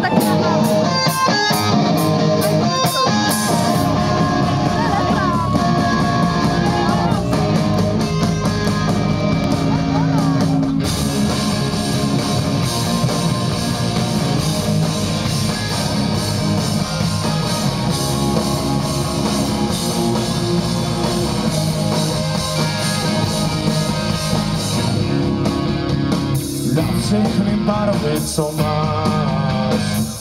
taky nahrávám. Na všechny barvy, co máš,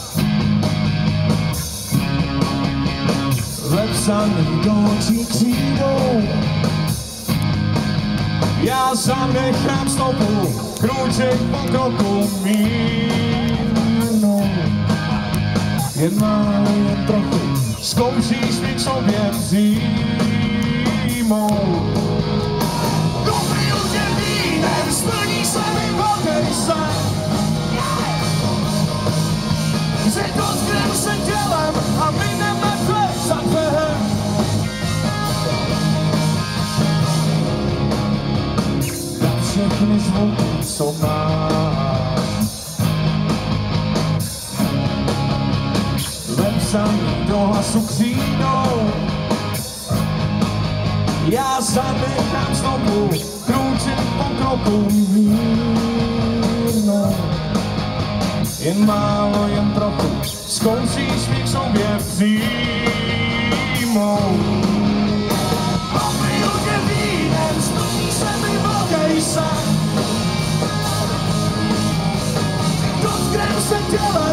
vepsaný do očí křídou. Já zanechám stopu, krůček po kroku mínu. Jen málo, jen trochu, zkoušíš mi k sobě vzímout. Dobrý už je vínem, splní se mi velký sen. Že dotknem se tělem a mineme dvě za dvehem. Na všechny zvuky, co máš, vepsaný do hlasu křídou. Já zanechám stopu, krůček po kroku mírnou. Jen málo, jen trochu, zkoušíš mi k sobě přijmout. Opiju tě vínem, splní se mi velký sen. Dotknem se tělem